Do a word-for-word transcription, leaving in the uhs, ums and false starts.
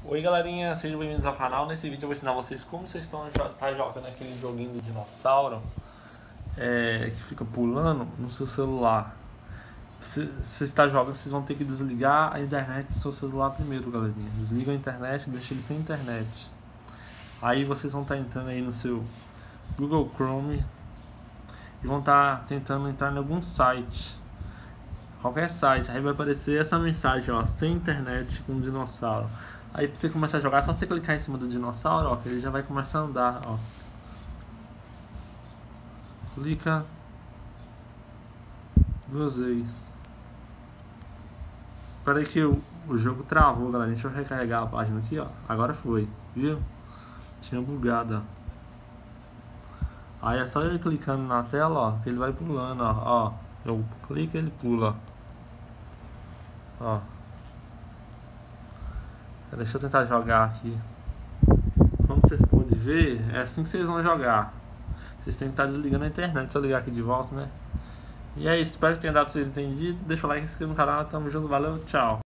Oi galerinha, sejam bem-vindos ao canal. Nesse vídeo eu vou ensinar vocês como vocês estão tá jogando aquele joguinho do dinossauro é, que fica pulando no seu celular. Se você está jogando, vocês vão ter que desligar a internet do seu celular primeiro, galerinha. Desliga a internet, deixa ele sem internet. Aí vocês vão estar entrando aí no seu Google Chrome e vão estar tentando entrar em algum site, qualquer site. Aí vai aparecer essa mensagem, ó, sem internet com dinossauro. Aí pra você começar a jogar, é só você clicar em cima do dinossauro, ó, que ele já vai começar a andar, ó. Clica duas vezes. Espera aí que o, o jogo travou, galera. Deixa eu recarregar a página aqui, ó. Agora foi, viu? Tinha bugado, ó. Aí é só ele clicando na tela, ó, que ele vai pulando, ó. Ó, eu clico e ele pula, ó. Deixa eu tentar jogar aqui. Como vocês podem ver, é assim que vocês vão jogar. Vocês têm que estar desligando a internet. Deixa eu ligar aqui de volta, né? E é isso, espero que tenha dado pra vocês entendido. Deixa o like, se inscreva no canal. Tamo junto, valeu, tchau.